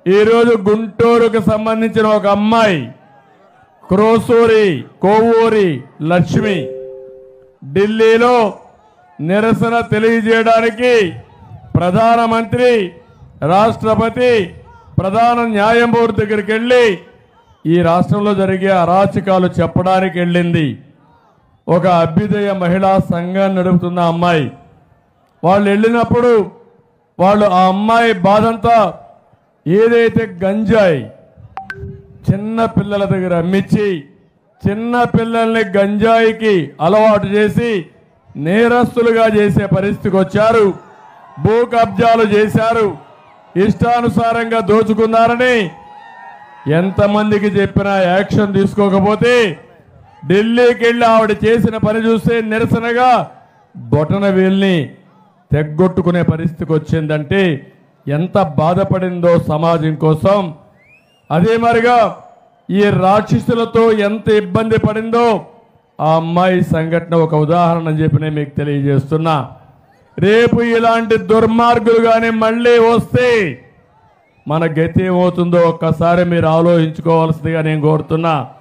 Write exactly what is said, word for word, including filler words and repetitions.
ఈరోజు గుంటూరుకు సంబంధించిన ఒక అమ్మాయి క్రోసూరి కోవూరి లక్ష్మి ఢిల్లీలో నిరసన తెలియజేయడానికి ప్రధానమంత్రి రాష్ట్రపతి ప్రధాన న్యాయమూర్తి దగ్గరికి వెళ్ళి ఈ రాష్ట్రంలో జరిగే అరాచకాలు చెప్పడానికి వెళ్ళింది. ఒక అభ్యుదయ మహిళా సంఘాన్ని నడుపుతున్న అమ్మాయి. వాళ్ళు వెళ్ళినప్పుడు వాళ్ళు ఆ అమ్మాయి బాధంతా ఏదైతే గంజాయి చిన్న పిల్లల దగ్గర అమ్మించి చిన్న పిల్లల్ని గంజాయికి అలవాటు చేసి నేరస్తులుగా చేసే పరిస్థితికి వచ్చారు. భూ కబ్జాలు చేశారు, ఇష్టానుసారంగా దోచుకున్నారని ఎంతమందికి చెప్పినా యాక్షన్ తీసుకోకపోతే ఢిల్లీకి వెళ్ళి ఆవిడ చేసిన పని చూస్తే నిరసనగా బొటన వేల్ని తెగ్గొట్టుకునే పరిస్థితికి వచ్చిందంటే ఎంత బాధపడిందో సమాజం కోసం. అదే మరిగా ఈ రాక్షసులతో ఎంత ఇబ్బంది పడిందో ఆ అమ్మాయి సంఘటన ఒక ఉదాహరణ అని చెప్పి నేను మీకు తెలియజేస్తున్నా. రేపు ఇలాంటి దుర్మార్గులు కానీ మళ్ళీ వస్తే మన గతి ఏమవుతుందో ఒక్కసారి మీరు ఆలోచించుకోవాల్సిందిగా నేను కోరుతున్నా.